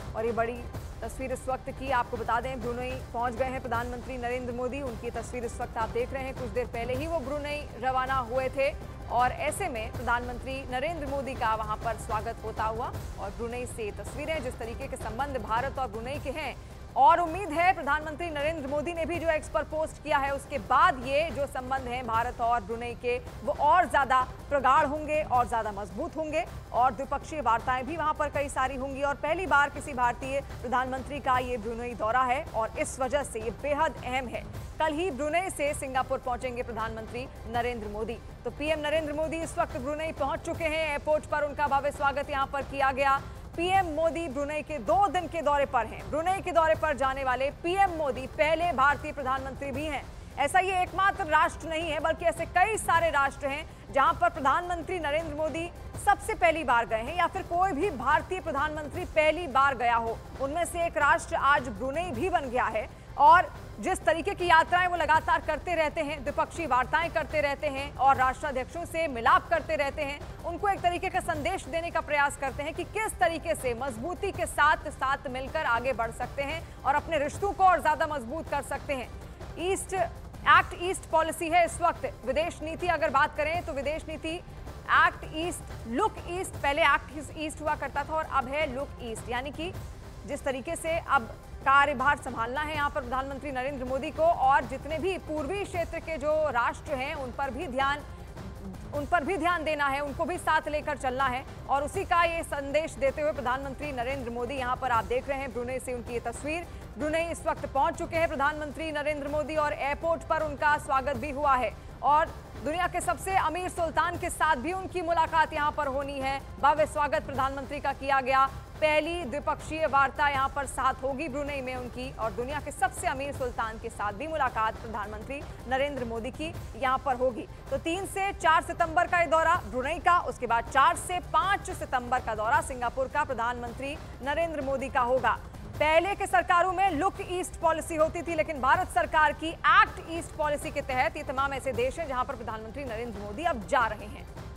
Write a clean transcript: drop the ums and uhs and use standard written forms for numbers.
और ये बड़ी तस्वीर इस वक्त की आपको बता दें, ब्रुनेई पहुंच गए हैं प्रधानमंत्री नरेंद्र मोदी। उनकी तस्वीर इस वक्त आप देख रहे हैं। कुछ देर पहले ही वो ब्रुनेई रवाना हुए थे और ऐसे में प्रधानमंत्री नरेंद्र मोदी का वहां पर स्वागत होता हुआ। और ब्रुनेई से तस्वीरें, जिस तरीके के संबंध भारत और ब्रुनेई के हैं, और उम्मीद है प्रधानमंत्री नरेंद्र मोदी ने भी जो एक्स पर पोस्ट किया है उसके बाद ये जो संबंध हैं भारत और ब्रुनेई के, वो और ज्यादा प्रगाढ़ होंगे और ज्यादा मजबूत होंगे और द्विपक्षीय वार्ताएं भी वहां पर कई सारी होंगी। और पहली बार किसी भारतीय प्रधानमंत्री का ये ब्रुनेई दौरा है और इस वजह से ये बेहद अहम है। कल ही ब्रुनेई से सिंगापुर पहुंचेंगे प्रधानमंत्री नरेंद्र मोदी। तो पीएम नरेंद्र मोदी इस वक्त ब्रुनेई पहुंच चुके हैं। एयरपोर्ट पर उनका भव्य स्वागत यहां पर किया गया। पीएम मोदी ब्रुनेई के 2 दिन के दौरे पर हैं। ब्रुनेई के दौरे पर जाने वाले पीएम मोदी पहले भारतीय प्रधानमंत्री भी हैं। ऐसा ये एकमात्र राष्ट्र नहीं है, बल्कि ऐसे कई सारे राष्ट्र हैं जहां पर प्रधानमंत्री नरेंद्र मोदी सबसे पहली बार गए हैं या फिर कोई भी भारतीय प्रधानमंत्री पहली बार गया हो। उनमें से एक राष्ट्र आज ब्रुनेई भी बन गया है। और जिस तरीके की यात्राएं वो लगातार करते रहते हैं, द्विपक्षीय वार्ताएं करते रहते हैं और राष्ट्राध्यक्षों से मिलाप करते रहते हैं, उनको एक तरीके का संदेश देने का प्रयास करते हैं कि किस तरीके से मजबूती के साथ साथ मिलकर आगे बढ़ सकते हैं और अपने रिश्तों को और ज्यादा मजबूत कर सकते हैं। एक्ट ईस्ट पॉलिसी है इस वक्त। विदेश नीति अगर बात करें तो विदेश नीति एक्ट ईस्ट, लुक ईस्ट, पहले एक्ट ईस्ट हुआ करता था और अब है लुक ईस्ट। यानी कि जिस तरीके से अब कार्यभार संभालना है यहाँ पर प्रधानमंत्री नरेंद्र मोदी को, और जितने भी पूर्वी क्षेत्र के जो राष्ट्र हैं उन पर भी ध्यान देना है, उनको भी साथ लेकर चलना है। और उसी का ये संदेश देते हुए प्रधानमंत्री नरेंद्र मोदी यहाँ पर आप देख रहे हैं ब्रुनेई से उनकी ये तस्वीर। ब्रुनेई इस वक्त पहुंच चुके हैं प्रधानमंत्री नरेंद्र मोदी और एयरपोर्ट पर उनका स्वागत भी हुआ है। और दुनिया के सबसे अमीर सुल्तान के साथ भी उनकी मुलाकात यहाँ पर होनी है। भव्य स्वागत प्रधानमंत्री का किया गया। पहली द्विपक्षीय वार्ता यहाँ पर साथ होगी ब्रुनेई में उनकी, और दुनिया के सबसे अमीर सुल्तान के साथ भी मुलाकात प्रधानमंत्री नरेंद्र मोदी की यहाँ पर होगी। तो 3 से 4 सितंबर का ये दौरा ब्रुनेई का, उसके बाद 4 से 5 सितंबर का दौरा सिंगापुर का प्रधानमंत्री नरेंद्र मोदी का होगा। पहले के सरकारों में लुक ईस्ट पॉलिसी होती थी, लेकिन भारत सरकार की एक्ट ईस्ट पॉलिसी के तहत ये तमाम ऐसे देश हैं जहां पर प्रधानमंत्री नरेंद्र मोदी अब जा रहे हैं।